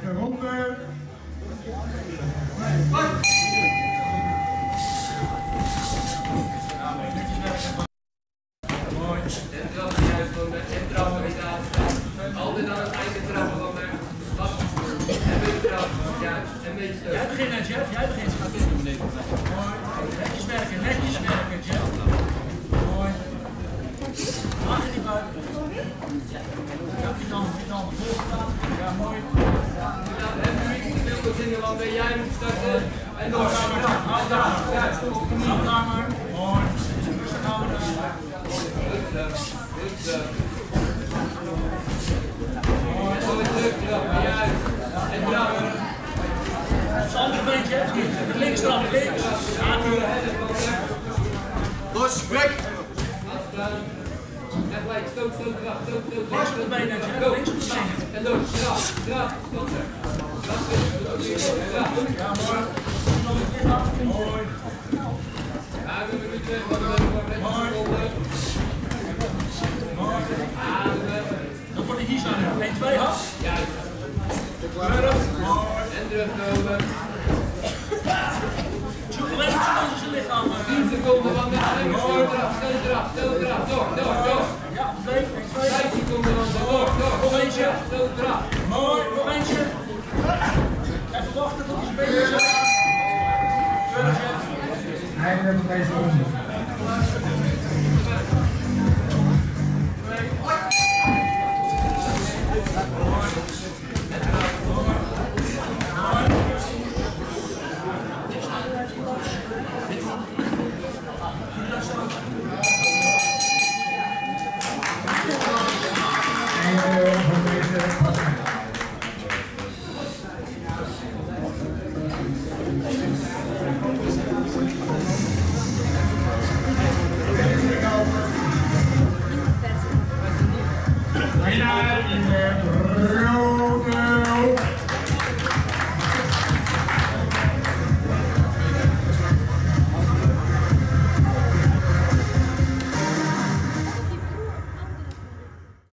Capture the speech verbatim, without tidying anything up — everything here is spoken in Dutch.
vijfde ronde. Altijd aan het einde trappen dan en beetje trappen, ja, en beetje steun. Jij begint, Jeff, jij begint. Ga dit doen, meneer. Mooi. Netjes werken, netjes werken, Jeff. Mooi. Mag je niet buiten? Ja, die dan, die dan. Ja, mooi. Ja, en nu iets te veel zingen, want jij moet starten. En door. Houdkamer. Ja, stop op de Houdkamer. Mooi. Rustig houden. Rustig, rustig. En trappen. Het andere beentje, links trappen, links. Los, brek. En gelijk, stoot, stoot, draf, stoot, stoot, Links op de benen, Jeff. Links op de benen. en door, draf, draf, stotten. Draf, draf. Ja, mooi. Nog een keer af. Mooi. Ja, we hebben nu twee van de Mooi. Mooi. Dan wordt hij hier staan. één, twee, hap. Juist. Mooi. En terugkomen. Zoek hem even tussen zijn lichaam. tien seconden van de steun eraf, steun eraf, steun eraf, door, door, door. Ja, twee, twee. vijf seconden van de door, door, Nog eentje. steun eraf. Mooi, nog eentje. Even wachten tot hij zijn beetje zet. Keurig, Jeff. Einde van deze ronde. Winnaar in de